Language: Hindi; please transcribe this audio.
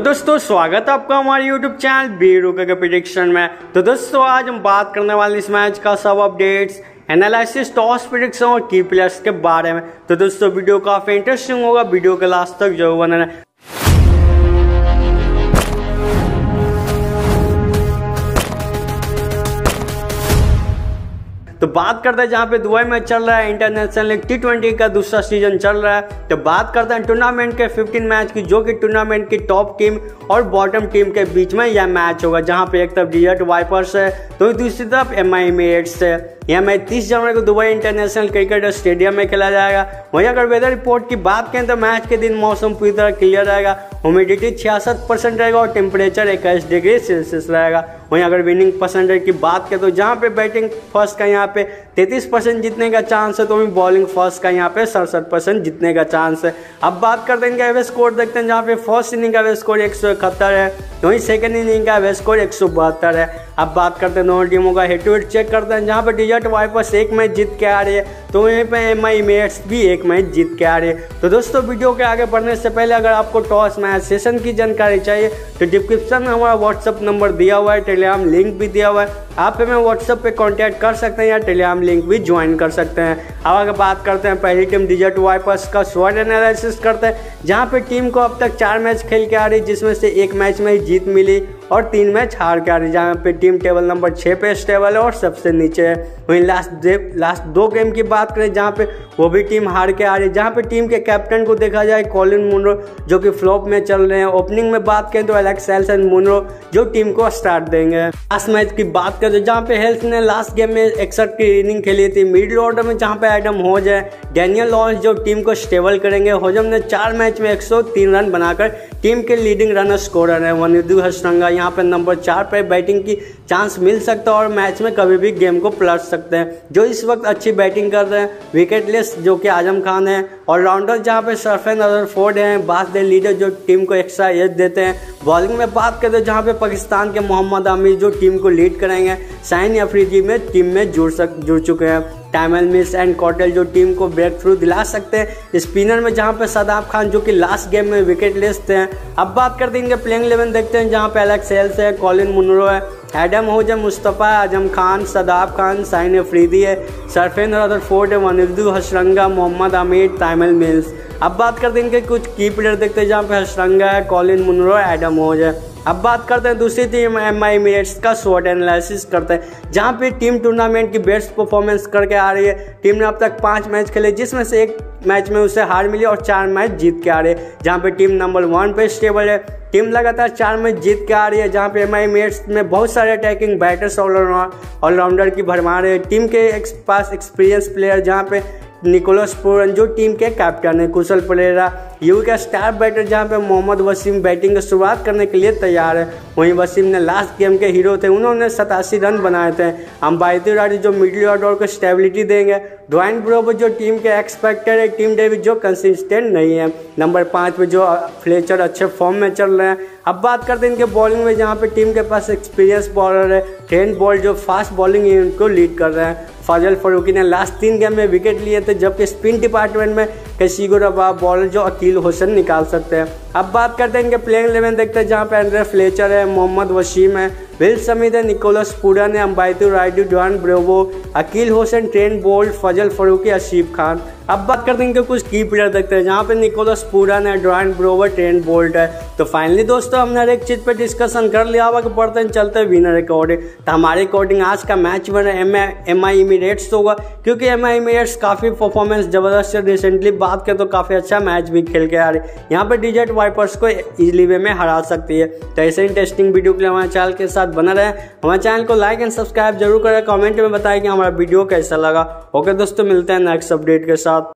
तो दोस्तों स्वागत है आपका हमारे YouTube चैनल बीरू के प्रेडिक्शन में। तो दोस्तों आज हम बात करने वाले इस मैच का सब अपडेट्स, एनालिसिस, टॉस प्रेडिक्शन और की प्लेयर्स के बारे में। तो दोस्तों वीडियो काफी इंटरेस्टिंग होगा, वीडियो के लास्ट तक जरूर बने रहें। तो बात करते हैं जहाँ पे दुबई में चल रहा है इंटरनेशनल लीग T20 का दूसरा सीजन चल रहा है। तो बात करते हैं टूर्नामेंट के 15 मैच की, जो कि टूर्नामेंट की टॉप टीम और बॉटम टीम के बीच में यह मैच होगा, जहाँ पे एक तरफ डिजर्ट वाइपर्स है तो दूसरी तरफ MI इमिरेट्स है। यह मैच 30 जनवरी को दुबई इंटरनेशनल क्रिकेट स्टेडियम में खेला जाएगा। वहीं अगर वेदर रिपोर्ट की बात करें तो मैच के दिन मौसम पूरी तरह क्लियर रहेगा, ह्यूमिडिटी 66% रहेगा और टेम्परेचर 21 डिग्री सेल्सियस रहेगा। वहीं अगर विनिंग परसेंटेज की बात करें तो जहाँ पे बैटिंग फर्स्ट का यहाँ पे 33% जीतने का चांस है, तो वहीं बॉलिंग फर्स्ट का यहाँ पे 67% जीतने का चांस है। अब बात करते हैं इनका एवरेज स्कोर देखते हैं, जहाँ पे फर्स्ट इनिंग का एवरेज स्कोर 171 है, तो वहीं सेकंड इनिंग का एवरेज स्कोर 172 है। अब बात करते हैं दोनों टीमों का हेड टू हेड चेक करते हैं, जहाँ पे डिजर्ट वाइपर्स एक मैच जीत के आ रही है, तो वहीं पे MI इमिरेट्स भी एक मैच जीत के आ रही है। तो दोस्तों वीडियो के आगे बढ़ने से पहले अगर आपको टॉस मैच सेशन की जानकारी चाहिए तो डिस्क्रिप्शन में हमारा व्हाट्सअप नंबर दिया हुआ है, टेलीग्राम लिंक भी दिया हुआ है, आप हमें व्हाट्सअप पे कांटेक्ट कर सकते हैं या टेलीग्राम लिंक भी ज्वाइन कर सकते हैं। अब अगर बात करते हैं पहली टीम डिजर्ट वाइपर्स का स्वॉट एनालिसिस करते हैं, जहाँ पे टीम को अब तक 4 मैच खेल के आ रही, जिसमें से एक मैच में जीत मिली और 3 मैच हार के आ रही, जहाँ पे टीम टेबल नंबर 6 पे स्टेबल है और सबसे नीचे है। वहीं लास्ट 2 गेम की बात करें जहाँ पे वो भी टीम हार के आ रही है, जहाँ पे टीम के कैप्टन को देखा जाए कॉलिन मुनरो जो कि फ्लॉप में चल रहे हैं। ओपनिंग में बात करें तो एलेक्स हेल्स एंड मुनरो जो टीम को स्टार्ट देंगे। लास्ट मैच की बात करें तो जहाँ पे हेल्स ने लास्ट गेम में 61 की इनिंग खेली थी। मिडिल ऑर्डर में जहाँ पे एडम होज है, डैनियल लॉन्स जो टीम को स्टेबल करेंगे। होजम ने 4 मैच में 103 रन बनाकर टीम के लीडिंग रनर स्कोरर है। वनिदु हसरंगा यहाँ पे नंबर 4 पर बैटिंग की चांस मिल सकता है और मैच में कभी भी गेम को पलट सकते हैं, जो इस वक्त अच्छी बैटिंग कर रहे हैं। विकेटलेस जो कि आजम खान है, ऑलराउंडर जहाँ पे सरफेन रदरफोर्ड हैं, बास दे लीडर जो टीम को एक्स्ट्रा एज देते हैं। बॉलिंग में बात करें तो जहाँ पे पाकिस्तान के मोहम्मद आमिर जो टीम को लीड करेंगे। शाहीन अफरीदी में टीम में जुड़ चुके हैं। टाइमल मिस एंड कॉटेल जो टीम को ब्रेक थ्रू दिला सकते हैं। स्पिनर में जहाँ पे सदाब खान जो कि लास्ट गेम में विकेट लेस थे। अब बात करते हैं इनके प्लेइंग 11 देखते हैं, जहाँ पे एलेक्स हेल्स है, कॉलिन मुनरो है, एडम होज है, मुस्तफ़ा आजम खान, सदाब खान, शाहीन अफरीदी है, सरफेन रदरफोर्ड है, वनिदु हसरंगा, मोहम्मद आमिर, टाइमल मिल्स। अब बात करते हैं इनके कुछ की प्लेयर देखते हैं, जहाँ पे हसरंगा है, कॉलिन मुनरो, एडम होज है। अब बात करते हैं दूसरी टीम MI इमिरेट्स का स्वॉट एनालिसिस करते हैं, जहाँ पे टीम टूर्नामेंट की बेस्ट परफॉर्मेंस करके आ रही है। टीम ने अब तक 5 मैच खेले, जिसमें से एक मैच में उसे हार मिली और 4 मैच जीत के आ रही है, जहाँ पे टीम नंबर 1 पे स्टेबल है। टीम लगातार 4 मैच जीत के आ रही है, जहाँ पे MI इमिरेट्स में बहुत सारे अटैकिंग बैटर्स ऑलराउंडर की भरमार है। टीम के पास एक्सपीरियंस प्लेयर जहाँ पे निकोलस पूरन जो टीम के कैप्टन है, कुशल परेरा यू का स्टार बैटर, जहाँ पे मोहम्मद वसीम बैटिंग की शुरुआत करने के लिए तैयार है। वहीं वसीम ने लास्ट गेम के हीरो थे, उन्होंने 87 रन बनाए थे। अंबाइती राडी जो मिडिल ऑर्डर को स्टेबिलिटी देंगे। ड्वाइन ब्रोवर जो टीम के एक्सपेक्टर है। टीम डेविड जो कंसिस्टेंट नहीं है। नंबर 5 पे जो फ्लेचर अच्छे फॉर्म में चल रहे हैं। अब बात करते हैं इनके बॉलिंग में, जहाँ पे टीम के पास एक्सपीरियंस बॉलर है, ट्रेंट बोल्ट जो फास्ट बॉलिंग यूनिट को लीड कर रहे हैं। फाजल फरूकी ने लास्ट 3 गेम में विकेट लिए थे, जबकि स्पिन डिपार्टमेंट में कैसिगो रबा बॉलर जो अकील हुसैन निकाल सकते हैं। अब बात करते हैं इनके प्लेइंग 11 देखते हैं, जहाँ पे एंड्रे फ्लेचर है, मोहम्मद वसीम है, विल समीद है, निकोलस पूरन है, Ambati Rayudu, Dwayne Bravo, Akeal Hosein, Trent Boult, Fazal Farooqi, Asif Khan. अब बात करते हैं इनके कुछ की प्लेयर देखते हैं, जहाँ पे निकोलस पूरन है, ड्वाइन ब्रेवो, ट्रेंट बोल्ट है। तो फाइनली दोस्तों हमने हर एक चीज़ पे डिस्कशन कर लिया हुआ कि बढ़ते हैं चलते हैं विनर अकॉर्डिंग। तो हमारे अकॉर्डिंग आज का मैच बना MI इमिरेट्स होगा, क्योंकि MI इमिरेट्स काफ़ी परफॉर्मेंस ज़बरदस्त है। रिसेंटली बात करें तो काफ़ी अच्छा मैच भी खेल के आ रही है, यहाँ पर डिजर्ट वाइपर्स को इजीली वे में हरा सकती है। तो ऐसे इंटरेस्टिंग वीडियो के लिए हमारे चैनल के साथ बना रहे। हमारे चैनल को लाइक एंड सब्सक्राइब जरूर करें, कमेंट में बताएं कि हमारा वीडियो कैसा लगा। ओके दोस्तों, मिलते हैं नेक्स्ट अपडेट के साथ।